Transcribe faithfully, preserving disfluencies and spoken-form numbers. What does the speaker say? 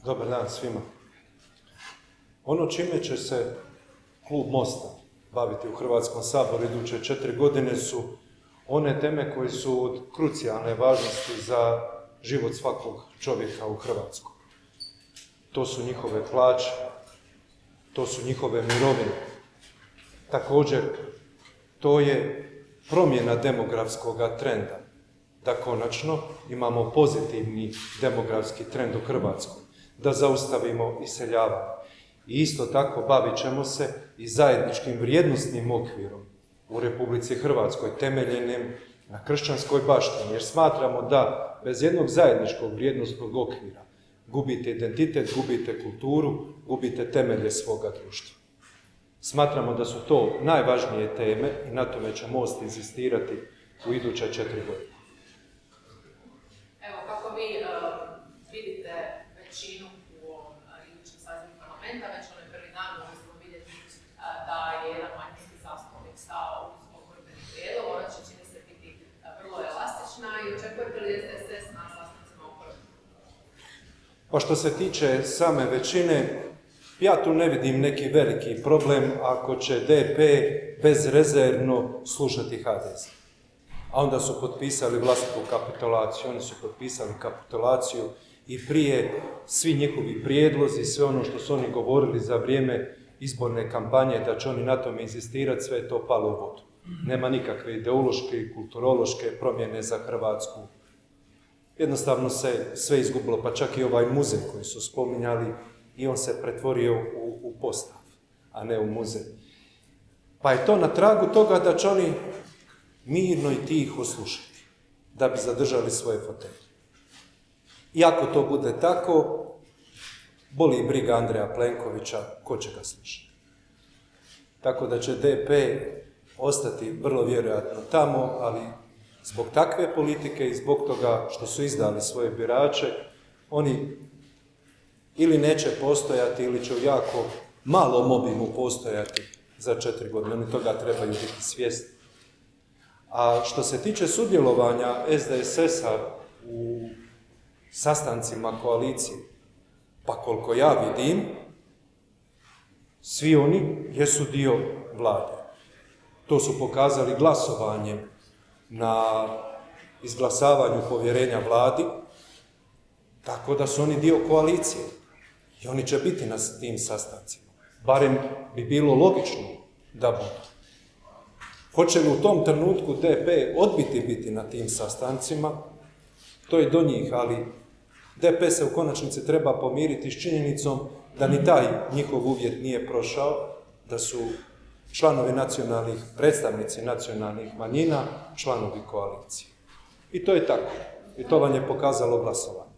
Dobar dan svima. Ono čime će se klub Mosta baviti u Hrvatskom saboru iduće četiri godine su one teme koje su od krucijalne važnosti za život svakog čovjeka u Hrvatskoj. To su njihove plaće, to su njihove mirovine. Također, to je promjena demografskog trenda, da konačno imamo pozitivni demografski trend u Hrvatskoj, da zaustavimo iseljavanje. I isto tako bavit ćemo se i zajedničkim vrijednosnim okvirom u Republici Hrvatskoj, temeljenim na kršćanskoj baštini, jer smatramo da bez jednog zajedničkog vrijednosnog okvira gubite identitet, gubite kulturu, gubite temelje svoga društva. Smatramo da su to najvažnije teme i na tome će Most inzistirati u iduće četiri godine. Evo, kako vi uh, vidite većinu u ovom uh, idućem sazivu parlamenta, već onaj prvi dan mogli smo vidjeti uh, da je jedan manjinski zastupnik stao uz oporbeni prijedlog, ona će čini se biti uh, vrlo elastična i očekujete li S D S na sastancima oporbe? Pa što se tiče same većine, ja tu ne vidim neki veliki problem ako će D P bezrezervno slušati H D S. A onda su potpisali vlastitu kapitulaciju, oni su potpisali kapitulaciju i prije svi njihovi prijedlozi, sve ono što su oni govorili za vrijeme izborne kampanje, da će oni na tome inzistirati, sve je to palo u vodu. Nema nikakve ideološke i kulturološke promjene za Hrvatsku. Jednostavno se sve izgubilo, pa čak i ovaj muzej koji su spominjali, i on se pretvorio u, u postav, a ne u muzej. Pa je to na tragu toga da će oni mirno i tiho slušati, da bi zadržali svoje fotelje. I ako to bude tako, boli briga Andreja Plenkovića, ko će ga slušati. Tako da će D P ostati vrlo vjerojatno tamo, ali zbog takve politike i zbog toga što su izdali svoje birače, oni ili neće postojati, ili će u jako malom obimu postojati za četiri godine. Oni toga trebaju biti svjesni. A što se tiče sudjelovanja S D S S-a u sastancima koalicije, pa koliko ja vidim, svi oni jesu dio vlade. To su pokazali glasovanjem na izglasavanju povjerenja vladi, tako da su oni dio koalicije. I oni će biti na tim sastancima. Barem bi bilo logično da budu. Hoće li u tom trenutku D P odbiti biti na tim sastancima, to je do njih, ali D P se u konačnici treba pomiriti s činjenicom da ni taj njihov uvjet nije prošao, da su članovi nacionalnih, predstavnici nacionalnih manjina, članovi koalicije. I to je tako. I to vam je pokazalo glasovanje.